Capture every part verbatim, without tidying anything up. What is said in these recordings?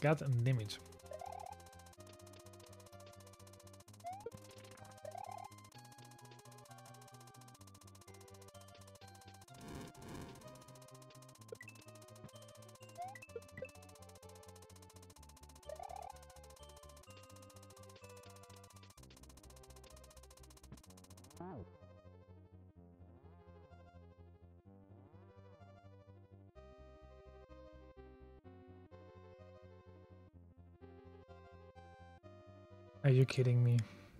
God damn it. Are you kidding me?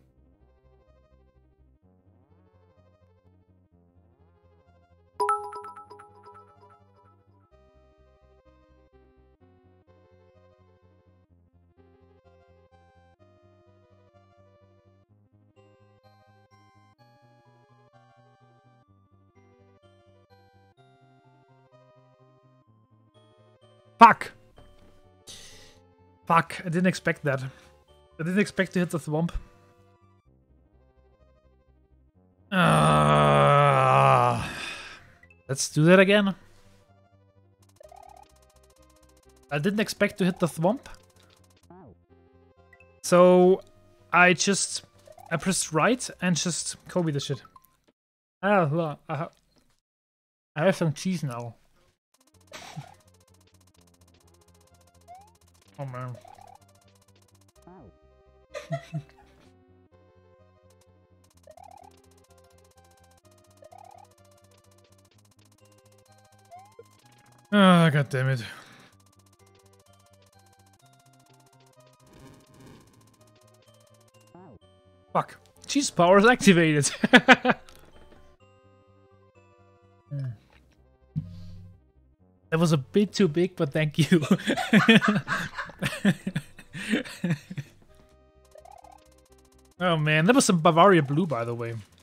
Fuck! Fuck, I didn't expect that. I didn't expect to hit the thwomp. Uh, let's do that again. I didn't expect to hit the thwomp. So I just I pressed right and just Kobe the shit. Ah, look, I have, I have some cheese now. Oh man. Ah, oh, god damn it. Fuck. Cheese powers activated. That was a bit too big, but thank you. Oh man, that was some Bavaria Blue, by the way.